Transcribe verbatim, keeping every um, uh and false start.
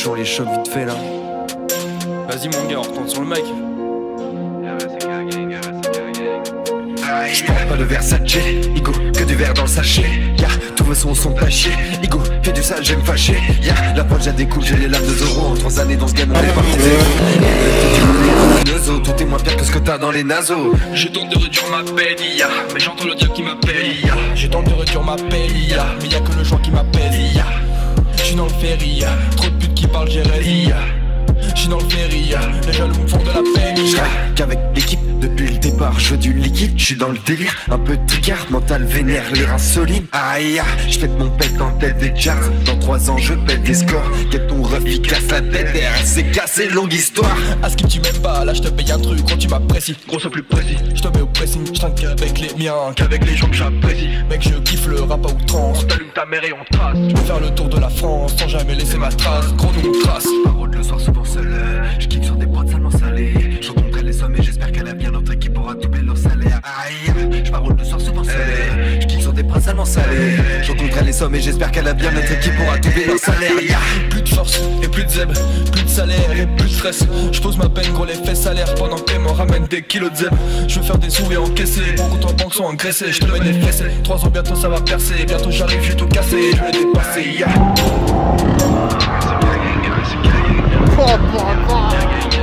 chaud, les chocs vite fait là. Vas-y mon gars, on retourne sur le mic. J'porte pas de Versace, Igo, que du verre dans le sachet. Ya, tous vos sons sont tachés. Igo, fais du sale, j'aime fâcher. Ya, la poche j'ai des coups, j'ai les lames de Zoro. En trois années dans ce game, on est parti zéro. Tout est moins pire que ce que t'as dans les nasos. Je tente de réduire ma peine, ya, mais j'entends le diable qui m'appelle, ya. Je tente de réduire ma peine, ya, mais y'a que le joint qui m'appelle, ya. J'suis dans le ferry, ya, trop de putes qui parlent, j'ai réalisé, ya. J'suis dans le ferry, ya, les jaloux me font de la peine, ya. Qu'avec l'équipe depuis le départ, je veux du liquide, j'suis dans le délire, un peu de tricard, mental vénère, les reins solides. Aïe, j'pète mon pète en tête des charts. Dans trois ans je pète des scores. Quel ton ref il casse la tête, R c'est cassé, longue histoire. À ce que tu m'aimes pas, là j'te paye un truc, gros tu m'apprécies. Gros sois plus précis, j'te mets au pressing, j't'inquiète qu'avec les miens, qu'avec les gens que j'apprécie. Mec je kiffe le rap à outrance, on t'allume ta mère et on trace. J'peux faire le tour de la France sans jamais laisser ma trace. Gros nous on trace. Parole le soir souvent seul, je clique sur des prods salement salées. Je rencontrerai les sommes et j'espère qu'elle a bien notre équipe pourra doubler leur salaire. Aïe, je parole le soir souvent seul, je clique sur des prods salement salées. Je rencontrerai les sommes et j'espère qu'elle a bien notre équipe pourra doubler leur salaire. Plus de force et plus de zeb, plus de salaire et plus de stress. Je pose ma peine gros les fesses salaires pendant qu'elle me ramène des kilos de zeb. Je veux faire des sous et encaisser, mon compte en banque sont engraissés. Je te mets des fessées, trois ans bientôt ça va percer. Bientôt j'arrive, j'ai tout cassé, je vais dépasser, yeah.